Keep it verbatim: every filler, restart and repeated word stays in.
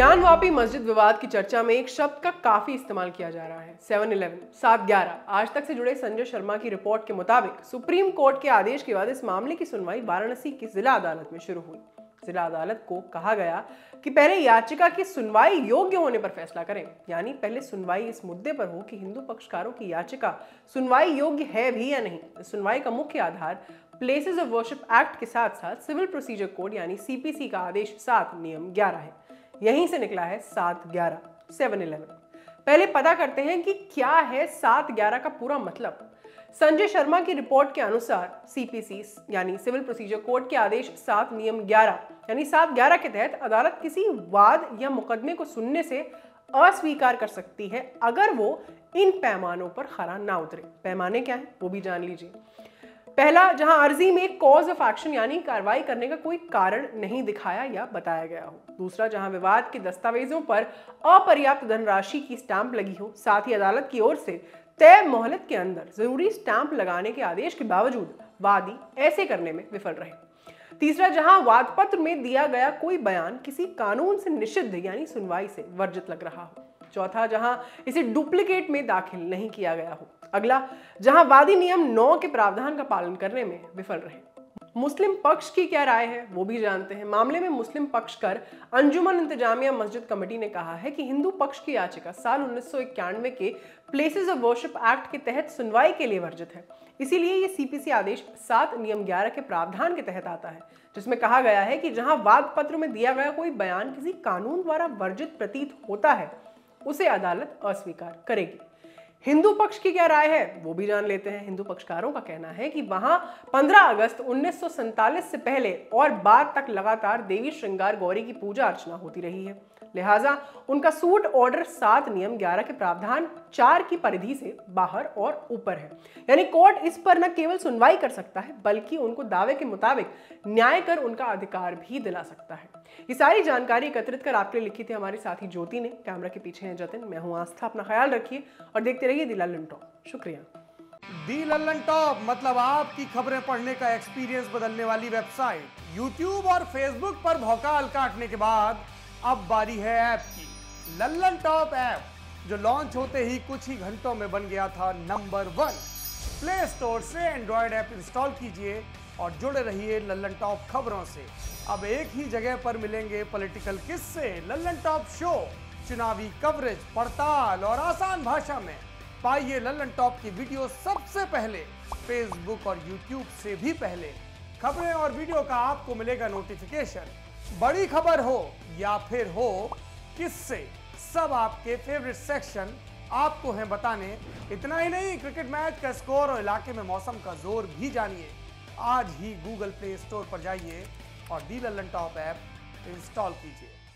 ज्ञानवापी मस्जिद विवाद की चर्चा में एक शब्द का काफी इस्तेमाल किया जा रहा है, सेवन इलेवन, सात ग्यारह। आज तक से जुड़े संजय शर्मा की रिपोर्ट के मुताबिक सुप्रीम कोर्ट के आदेश के बाद इस मामले की सुनवाई वाराणसी की जिला अदालत में शुरू हुई। जिला अदालत को कहा गया कि पहले याचिका की सुनवाई योग्य होने पर फैसला करें, यानी पहले सुनवाई इस मुद्दे पर हो कि हिंदू पक्षकारों की याचिका सुनवाई योग्य है भी या नहीं। सुनवाई का मुख्य आधार प्लेसेस ऑफ वर्शिप एक्ट के साथ साथ सिविल प्रोसीजर कोड यानी सीपीसी का आदेश सात नियम ग्यारह है। यहीं से निकला है सात ग्यारह, सेवन इलेवन। पहले पता करते हैं कि क्या है सात ग्यारह का पूरा मतलब। संजय शर्मा की रिपोर्ट के अनुसार सीपीसी यानी सिविल प्रोसीजर कोड के आदेश सात नियम ग्यारह यानी सात ग्यारह के तहत अदालत किसी वाद या मुकदमे को सुनने से अस्वीकार कर सकती है अगर वो इन पैमानों पर खरा ना उतरे। पैमाने क्या है वो भी जान लीजिए। पहला, जहां अर्जी में कॉज ऑफ एक्शन यानी कार्रवाई करने का कोई कारण नहीं दिखाया या बताया गया हो। दूसरा, जहां विवाद के दस्तावेजों पर अपर्याप्त धनराशि की स्टैंप लगी हो, साथ ही अदालत की ओर से तय मोहलत के अंदर जरूरी स्टैंप लगाने के आदेश के बावजूद वादी ऐसे करने में विफल रहे। तीसरा, जहां वाद पत्र में दिया गया कोई बयान किसी कानून से निषिद्ध यानी सुनवाई से वर्जित लग रहा हो। चौथा, जहां इसे डुप्लीकेट में दाखिल नहीं किया गया हो। अगला, जहां वादी नियम नौ के प्रावधान का पालन करने में विफल रहे। मुस्लिम पक्ष की क्या राय है वो भी जानते हैं। मामले में मुस्लिम पक्षकर अंजुमन इंतजामिया मस्जिद कमेटी ने कहा है कि हिंदू पक्ष की याचिका साल उन्नीस सौ इक्यानवे के प्लेसेस ऑफ वर्शिप एक्ट के तहत सुनवाई के लिए वर्जित है। इसीलिए ये सीपीसी आदेश सात नियम ग्यारह के प्रावधान के तहत आता है, जिसमें कहा गया है कि जहां वाद पत्र में दिया गया कोई बयान किसी कानून द्वारा वर्जित प्रतीत होता है उसे अदालत अस्वीकार करेगी। हिंदू पक्ष की क्या राय है वो भी जान लेते हैं। हिंदू पक्षकारों का कहना है कि वहां पंद्रह अगस्त उन्नीस सौ सैंतालीस से पहले और बाद तक लगातार देवी श्रृंगार गौरी की पूजा अर्चना होती रही है, लिहाजा उनका सूट ऑर्डर सात नियम ग्यारह के प्रावधान चार की परिधि से बाहर और ऊपर है। यानी कोर्ट इस पर न केवल सुनवाई कर सकता है बल्कि उनको दावे के मुताबिक न्याय कर उनका अधिकार भी दिला सकता है। ये सारी जानकारी एकत्रित कर आपके लिए लिखी थी हमारे साथी ज्योति ने। कैमरा के पीछे है जतिन, मैं हूं आस्था। अपना ख्याल रखिए और देखते रहिए दी लल्लन टॉप। शुक्रिया। दी लल्लन टॉप मतलब आपकी खबरें पढ़ने का एक्सपीरियंस बदलने वाली वेबसाइट। यूट्यूब और फेसबुक पर भौकाल काटने के बाद अब बारी है ऐप की। लल्लन टॉप ऐप जो लॉन्च होते ही कुछ ही घंटों में बन गया था नंबर वन। प्ले स्टोर से एंड्रॉयड ऐप इंस्टॉल कीजिए और जुड़े रहिए लल्लन टॉप खबरों से। अब एक ही जगह पर मिलेंगे पॉलिटिकल किस्से, लल्लन टॉप शो, चुनावी कवरेज, पड़ताल और आसान भाषा में। पाइए लल्लन टॉप की वीडियो सबसे पहले, फेसबुक और यूट्यूब से भी पहले। खबरें और वीडियो का आपको मिलेगा नोटिफिकेशन। बड़ी खबर हो या फिर हो किससे, सब आपके फेवरेट सेक्शन आपको हैं बताने। इतना ही नहीं, क्रिकेट मैच का स्कोर और इलाके में मौसम का जोर भी जानिए। आज ही गूगल प्ले स्टोर पर जाइए और the Lallantop app install कीजिए।